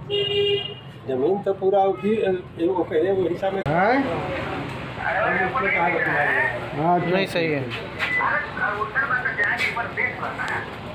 जमीन तो पूरा भी वो कहे वो हिसाब में हाँ कहा हाँ नहीं सही है।